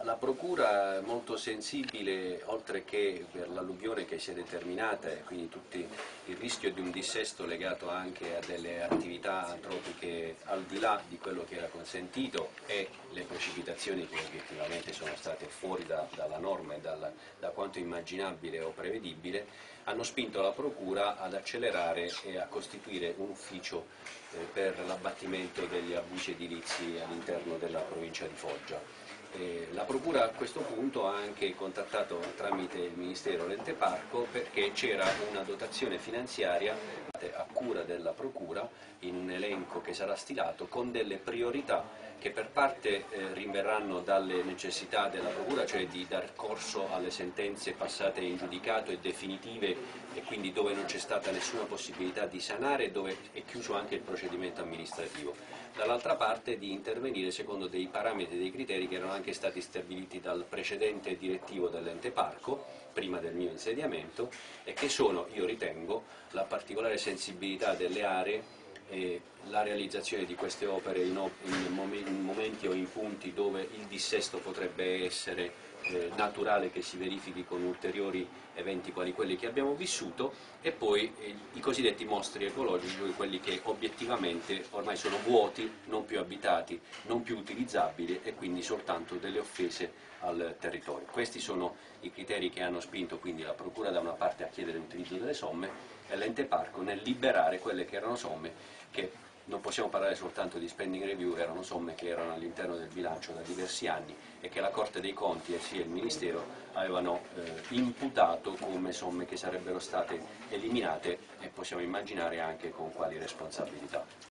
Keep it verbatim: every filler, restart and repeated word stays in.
la Procura è molto sensibile, oltre che per l'alluvione che si è determinata e quindi tutto il rischio di un dissesto legato anche a delle attività antropiche al di là di quello che era consentito e le precipitazioni che obiettivamente sono state fuori da, dalla norma e dalla, da quanto immaginabile o prevedibile, hanno spinto la Procura ad accelerare e a costituire un ufficio eh, per l'abbattimento degli abusi edilizi all'interno della provincia di Foggia. Eh, la Procura a questo punto ha anche contattato tramite il Ministero l'Ente Parco perché c'era una dotazione finanziaria a cura della Procura in un elenco che sarà stilato con delle priorità che per parte eh, rinverranno dalle necessità della Procura, cioè di dar corso alle sentenze passate in giudicato e definitive e quindi dove non c'è stata nessuna possibilità di sanare e dove è chiuso anche il procedimento amministrativo. Dall'altra parte di intervenire secondo dei parametri e dei criteri che erano anche stati stabiliti dal precedente direttivo dell'Ente Parco, prima del mio insediamento, e che sono, io ritengo, la particolare sensibilità delle aree e la realizzazione di queste opere in, in momenti o in punti dove il dissesto potrebbe essere eh, naturale che si verifichi con ulteriori eventi quali quelli che abbiamo vissuto, e poi eh, i cosiddetti mostri ecologici, quelli che obiettivamente ormai sono vuoti, non più abitati, non più utilizzabili e quindi soltanto delle offese al territorio. Questi sono i criteri che hanno spinto quindi la Procura da una parte a chiedere l'utilizzo delle somme e l'Ente Parco nel liberare quelle che erano somme che non possiamo parlare soltanto di spending review, erano somme che erano all'interno del bilancio da diversi anni e che la Corte dei Conti e sia il Ministero avevano eh, imputato come somme che sarebbero state eliminate e possiamo immaginare anche con quali responsabilità.